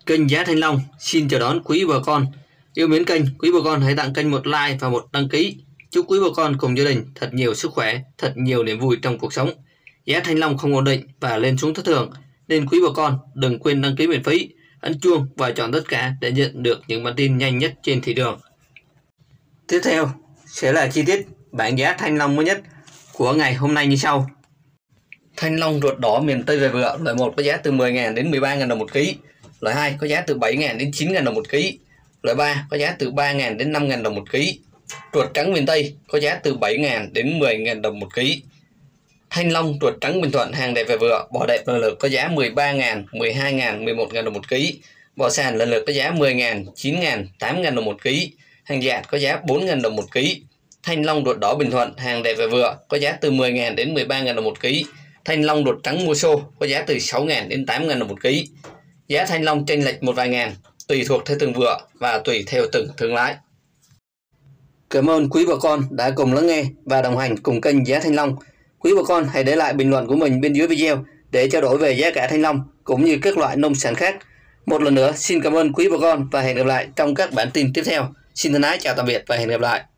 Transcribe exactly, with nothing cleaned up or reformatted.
Kênh Giá Thanh Long xin chào đón quý bà con yêu mến kênh. Quý bà con hãy tặng kênh một like và một đăng ký. Chúc quý bà con cùng gia đình thật nhiều sức khỏe, thật nhiều niềm vui trong cuộc sống. Giá Thanh Long không ổn định và lên xuống thất thường, nên quý bà con đừng quên đăng ký miễn phí, ấn chuông và chọn tất cả để nhận được những bản tin nhanh nhất trên thị trường. Tiếp theo sẽ là chi tiết bảng giá Thanh Long mới nhất của ngày hôm nay như sau. Thanh Long ruột đỏ miền Tây về vừa, loại một có giá từ mười nghìn đến mười ba nghìn đồng một ký, loại hai có giá từ bảy nghìn đến chín nghìn đồng một ký, loại ba có giá từ ba nghìn đến năm nghìn đồng một ký. Ruột trắng miền Tây có giá từ bảy nghìn đến mười nghìn đồng một ký. Thanh Long ruột trắng Bình Thuận hàng đẹp về vừa, bò đẹp lần lượt có giá mười ba nghìn, mười hai nghìn, mười một nghìn đồng một ký. Bò sàn lần lượt có giá mười nghìn, chín nghìn, tám nghìn đồng một ký. Hàng dạt có giá bốn nghìn đồng một ký. Thanh Long ruột đỏ Bình Thuận hàng đẹp về vừa có giá từ mười nghìn đến mười ba nghìn đồng một ký. Thanh Long ruột trắng mua xô có giá từ sáu nghìn đến tám nghìn đồng một ký. Giá Thanh Long chênh lệch một vài ngàn, tùy thuộc theo từng vựa và tùy theo từng thương lái. Cảm ơn quý bà con đã cùng lắng nghe và đồng hành cùng kênh Giá Thanh Long. Quý bà con hãy để lại bình luận của mình bên dưới video để trao đổi về giá cả thanh long cũng như các loại nông sản khác. Một lần nữa xin cảm ơn quý bà con và hẹn gặp lại trong các bản tin tiếp theo. Xin thân ái chào tạm biệt và hẹn gặp lại.